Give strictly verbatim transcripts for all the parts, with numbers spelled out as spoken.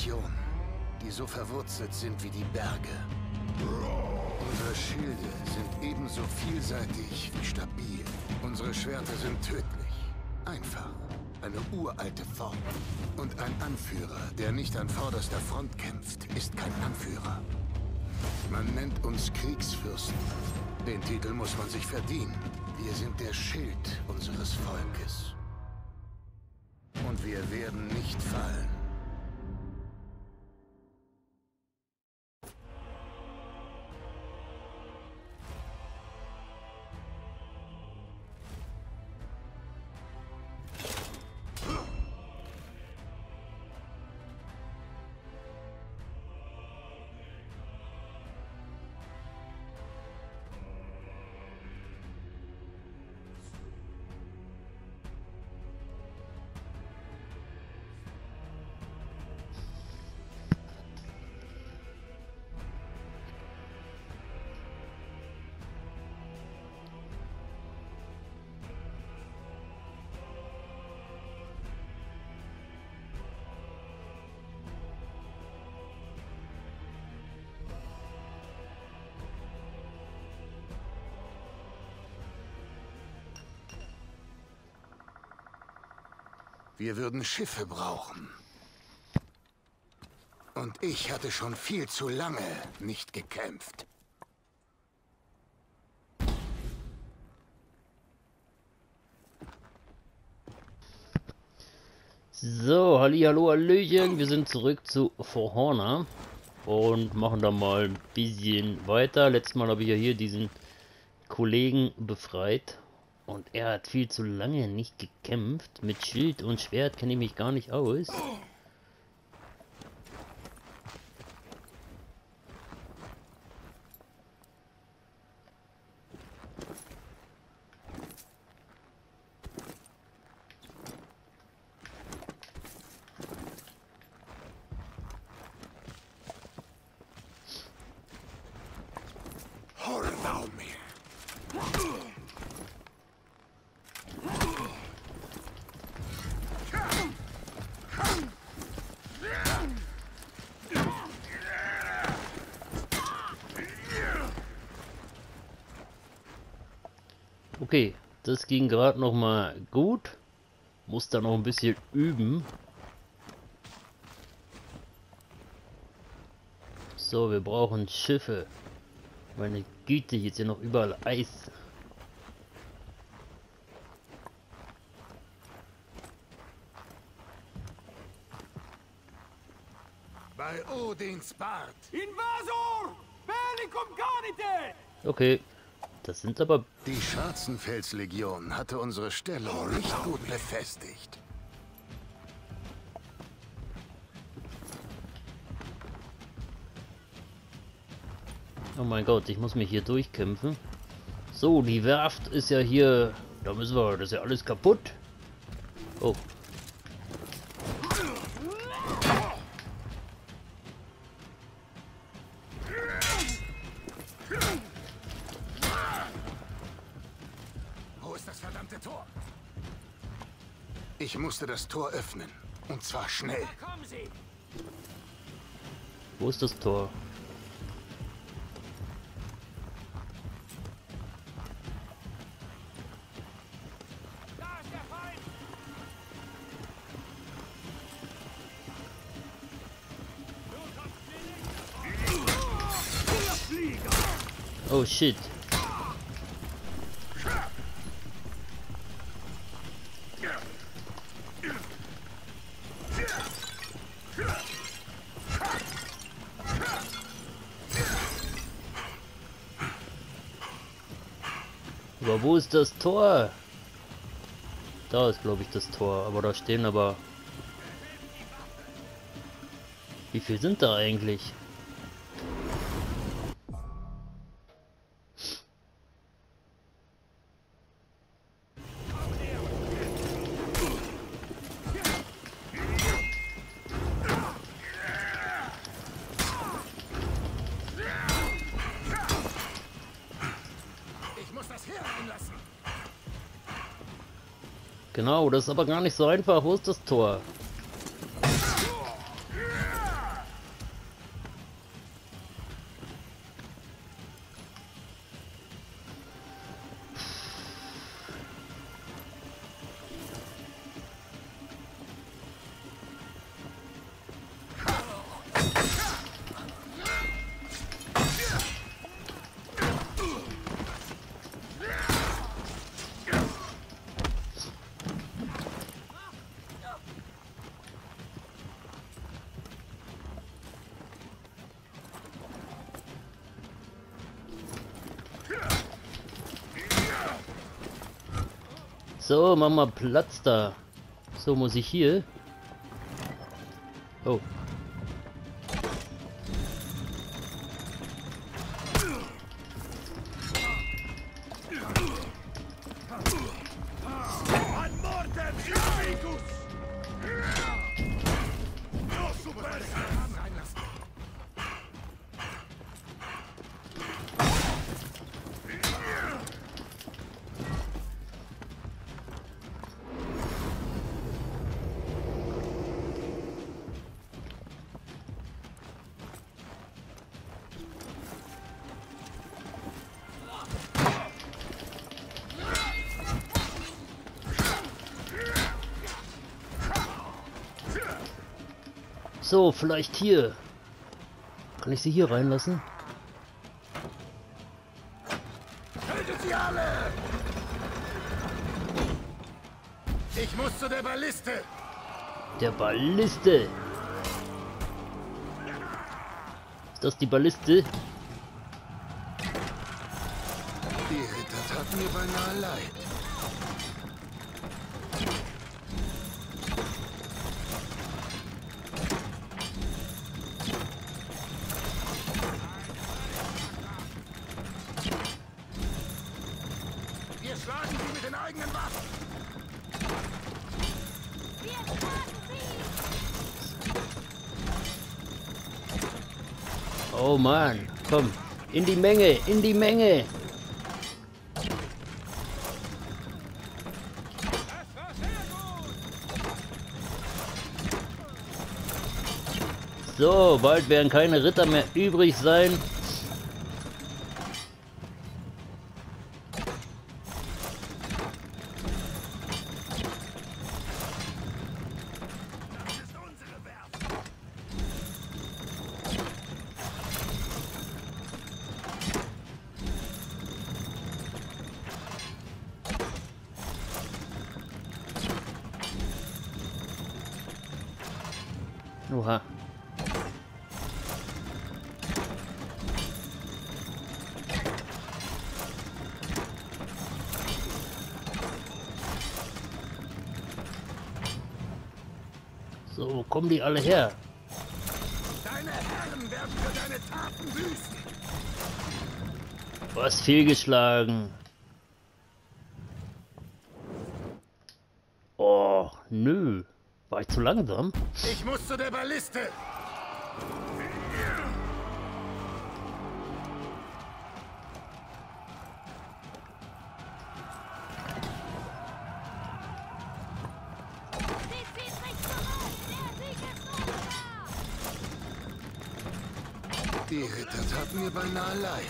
Zivilisation, die so verwurzelt sind wie die Berge. Unsere Schilde sind ebenso vielseitig wie stabil. Unsere Schwerter sind tödlich. Einfach. Eine uralte Form. Und ein Anführer, der nicht an vorderster Front kämpft, ist kein Anführer. Man nennt uns Kriegsfürsten. Den Titel muss man sich verdienen. Wir sind der Schild unseres Volkes. Und wir werden nicht fallen. Wir würden Schiffe brauchen. Und ich hatte schon viel zu lange nicht gekämpft. So, hallihallo, hallöchen, wir sind zurück zu For Honor und machen da mal ein bisschen weiter. Letztes Mal habe ich ja hier diesen Kollegen befreit und er hat viel zu lange nicht gekämpft. Mit Schild und Schwert kenne ich mich gar nicht aus. Okay, das ging gerade noch mal gut. Muss da noch ein bisschen üben. So, wir brauchen Schiffe. Meine Güte, hier ist ja noch überall Eis. Bei Odins Bart. Invasor! Bellicum carnite! Okay, das sind aber... Die Schwarzenfelslegion hatte unsere Stellung nicht gut befestigt. Oh mein Gott, ich muss mich hier durchkämpfen. So, die Werft ist ja hier... Da müssen wir... Das ist ja alles kaputt. Oh. Wo ist das verdammte Tor? Ich musste das Tor öffnen. Und zwar schnell. Wo ist das Tor? Oh shit. Aber wo ist das Tor? Da ist, glaube ich, das Tor. Aber da stehen aber... Wie viel sind da eigentlich? Genau, das ist aber gar nicht so einfach. Wo ist das Tor? So, mach mal Platz da. So, muss ich hier. Oh. So, vielleicht hier. Kann ich sie hier reinlassen? Tötet sie alle! Ich muss zu der Balliste! Der Balliste! Ist das die Balliste? Die Ritter taten mir beinahe leid. Wir schlagen sie mit den eigenen Waffen! Oh Mann, komm, in die Menge, in die Menge! So, bald werden keine Ritter mehr übrig sein. Oha. So, wo kommen die alle her? Deine Herren werden für deine Taten büßen! Was fehlgeschlagen? Oh, nö. War ich zu langsam? Ich muss zu der Balliste! Die Ritter taten mir beinahe leid.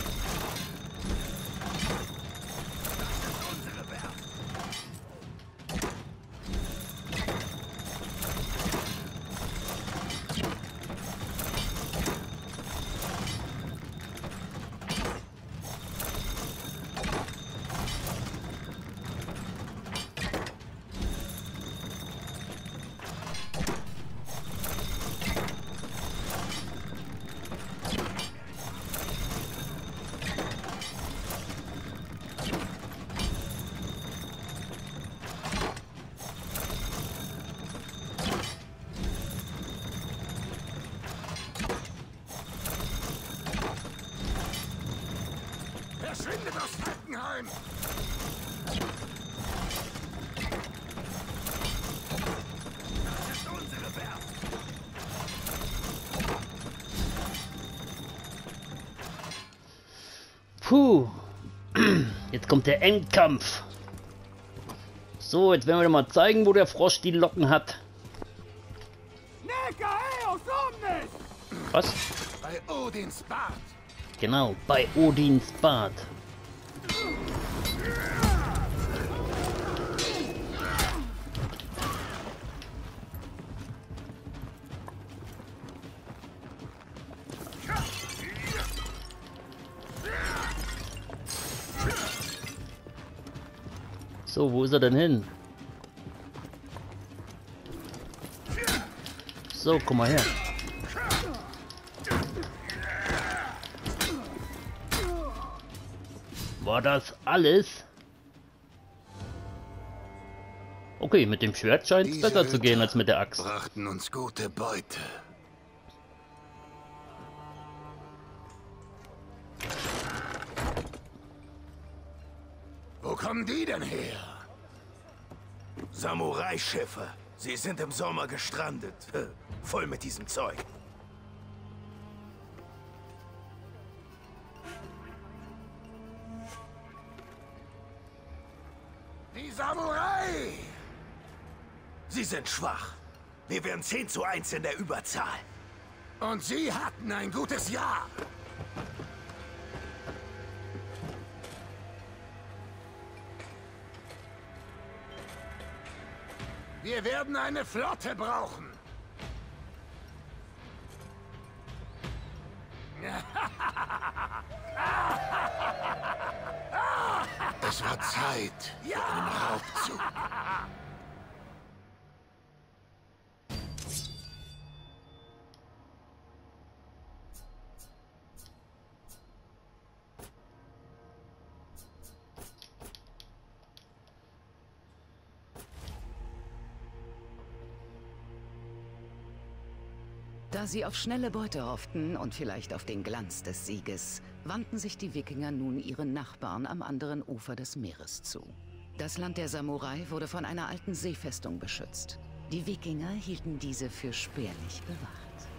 Verschwindet aus Falkenheim! Das ist unsere Werft! Puh. Jetzt kommt der Endkampf. So, jetzt werden wir mal zeigen, wo der Frosch die Locken hat. Was? Bei Odins Bart! Genau, bei Odins Bart. So, wo ist er denn hin? So, komm mal her. War das alles? Okay, mit dem Schwert scheint es besser zu gehen als mit der Axt. Brachten uns gute Beute. Wo kommen die denn her? Samurai-Schiffe. Sie sind im Sommer gestrandet. Voll mit diesem Zeug. Die Samurai! Sie sind schwach. Wir wären zehn zu eins in der Überzahl. Und sie hatten ein gutes Jahr. Wir werden eine Flotte brauchen. Es war Zeit für einen Raubzug. Da sie auf schnelle Beute hofften und vielleicht auf den Glanz des Sieges, wandten sich die Wikinger nun ihren Nachbarn am anderen Ufer des Meeres zu. Das Land der Samurai wurde von einer alten Seefestung beschützt. Die Wikinger hielten diese für spärlich bewacht.